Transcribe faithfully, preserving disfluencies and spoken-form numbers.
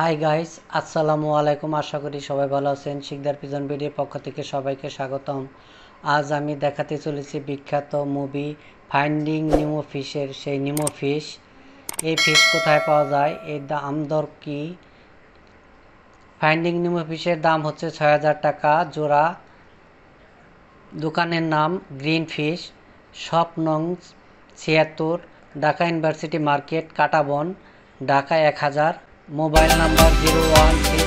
Hi guys, আসসালামু আলাইকুম। আশা করি সবাই ভালো আছেন। সিকদারপিজনবিডির পক্ষ থেকে সবাইকে স্বাগতম। আজ আমি দেখাতে চলেছি বিখ্যাত মুভি ফাইন্ডিং নিমো ফিশের সেই নিমো ফিশ। এই ফিশ কোথায় পাওয়া যায়, এর দাম দর কি? ফাইন্ডিং নিমো ফিশের দাম হচ্ছে ছয় হাজার টাকা জোড়া। দোকানের নাম গ্রিন ফিশ, শপ নং ছিয়াত্তর, ঢাকা ইউনিভার্সিটি মার্কেট, কাটাবন, ঢাকা এক হাজার। Mobile number zero one three